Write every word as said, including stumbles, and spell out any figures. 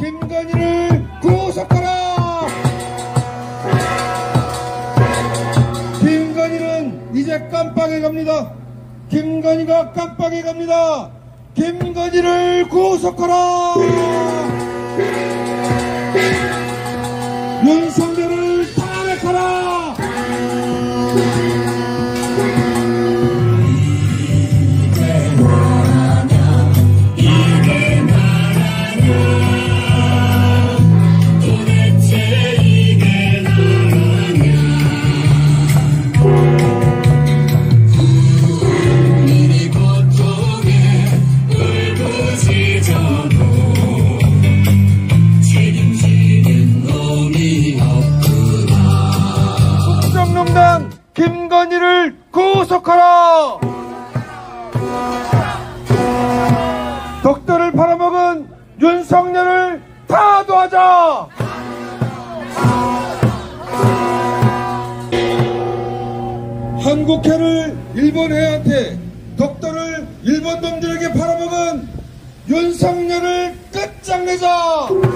김건희를 구속하라! 김건희는 이제 깜빡이 갑니다. 김건희가 깜빡이 갑니다. 김건희를 구속하라! 윤석열을 탄핵하라! 국정농단 김건희를 구속하라! 독도를 팔아먹은 윤석열을 타도하자! 한국해를 일본 해한테 독도를 일본 놈들에게 팔아먹은 윤석열을 끝장내자!